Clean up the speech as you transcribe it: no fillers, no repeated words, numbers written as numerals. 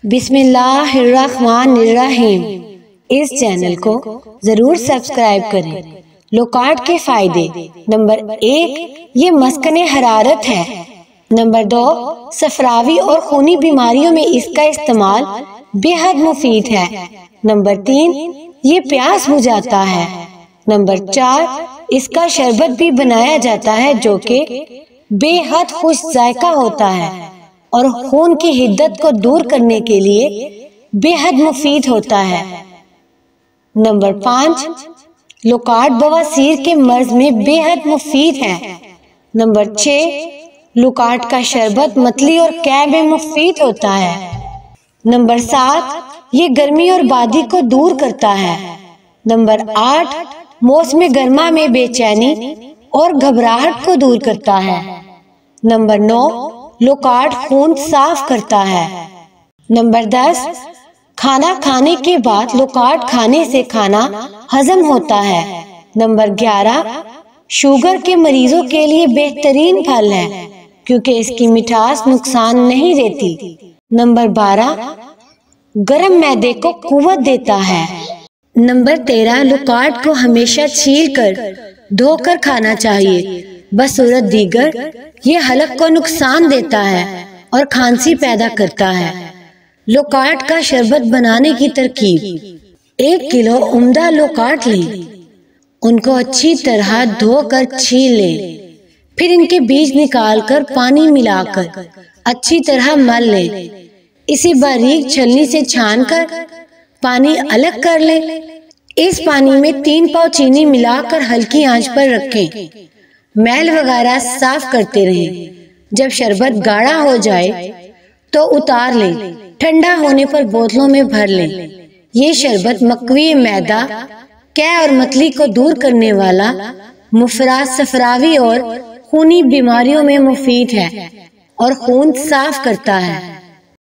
बिस्मिल्लाहिर्रहमानिर्रहीम। इस चैनल को जरूर सब्सक्राइब करें। लोकार्ड के फायदे। नंबर 1, ये मस्कने हरारत है। नंबर 2, सफरावी और खूनी बीमारियों में इसका इस्तेमाल बेहद मुफीद है। नंबर 3, ये प्यास बुझाता है। नंबर 4, इसका शरबत भी बनाया जाता है जो कि बेहद खुश जायका होता है और खून की हिद्दत को दूर करने के लिए बेहद मुफीद होता है। नंबर 5, लोकार्ड बवासीर के मर्ज में बेहद मुफीद है। नंबर 6, लोकार्ड का शरबत मतली और कै में मुफीद होता है। नंबर 7, ये गर्मी और बादी को दूर करता है। नंबर 8, मौसम गर्मा में बेचैनी और घबराहट को दूर करता है। नंबर 9, लोकार्ड खून साफ करता है। नंबर 10, खाना खाने के बाद लोकार्ड खाने से खाना हजम होता है। नंबर 11, शुगर के मरीजों के लिए बेहतरीन फल है क्योंकि इसकी मिठास नुकसान नहीं देती। नंबर 12, गर्म मैदे को कुव्वत देता है। नंबर 13, लोकार्ड को हमेशा छीलकर धोकर खाना चाहिए बसूरत दीगर ये हलक को नुकसान देता है और खांसी पैदा करता है। लोकार्ड का शरबत बनाने की तरकीब। 1 किलो उम्दा लोकार्ड लें, उनको अच्छी तरह धोकर छील लें, फिर इनके बीज निकालकर पानी मिलाकर अच्छी तरह मल लें। इसे बारीक छलनी से छानकर पानी अलग कर लें। इस पानी में 3 पाव चीनी मिलाकर हल्की आंच पर रखें। मैल वगैरह साफ करते रहें। जब शरबत गाढ़ा हो जाए तो उतार लें। ठंडा होने पर बोतलों में भर लें। ये शरबत मकवी, मैदा, कै और मतली को दूर करने वाला, मुफरात, सफरावी और खूनी बीमारियों में मुफीद है और खून साफ करता है।